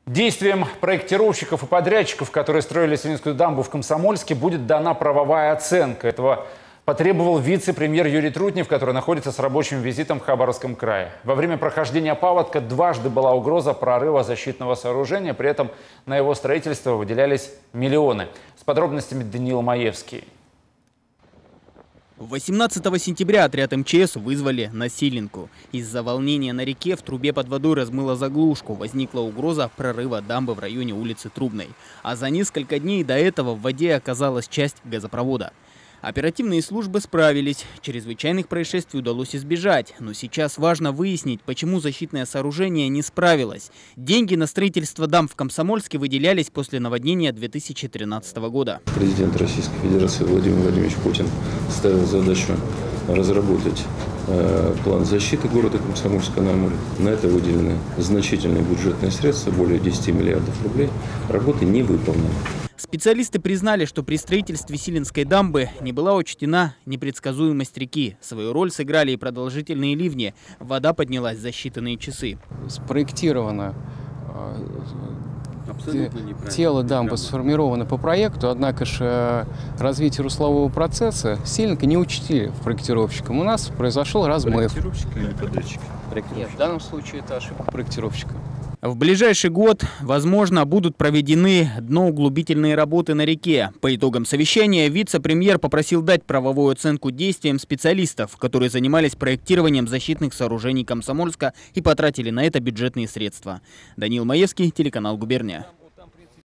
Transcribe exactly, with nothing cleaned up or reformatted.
Действиям проектировщиков и подрядчиков, которые строили Силинскую дамбу в Комсомольске, будет дана правовая оценка. Этого потребовал вице-премьер Юрий Трутнев, который находится с рабочим визитом в Хабаровском крае. Во время прохождения паводка дважды была угроза прорыва защитного сооружения. При этом на его строительство выделялись миллионы. С подробностями Даниил Маевский. восемнадцатого сентября отряд эм че эс вызвали на Силинку. Из-за волнения на реке в трубе под водой размыло заглушку. Возникла угроза прорыва дамбы в районе улицы Трубной. А за несколько дней до этого в воде оказалась часть газопровода. Оперативные службы справились. Чрезвычайных происшествий удалось избежать. Но сейчас важно выяснить, почему защитное сооружение не справилось. Деньги на строительство дамб в Комсомольске выделялись после наводнения две тысячи тринадцатого года. Президент Российской Федерации Владимир Владимирович Путин ставил задачу разработать э, план защиты города Комсомольска-на-Амуре. На это выделены значительные бюджетные средства, более десяти миллиардов рублей. Работы не выполнены. Специалисты признали, что при строительстве Силинской дамбы не была учтена непредсказуемость реки. Свою роль сыграли и продолжительные ливни. Вода поднялась за считанные часы. Спроектировано тело дамбы, сформировано по проекту, однако же развитие руслового процесса Силинка не учтили в проектировщикам. У нас произошел размыв. Проектировщик или подрядчик? Нет, в данном случае это ошибка проектировщика. В ближайший год, возможно, будут проведены дноуглубительные работы на реке. По итогам совещания вице-премьер попросил дать правовую оценку действиям специалистов, которые занимались проектированием защитных сооружений Комсомольска и потратили на это бюджетные средства. Даниил Маевский, телеканал «Губерния».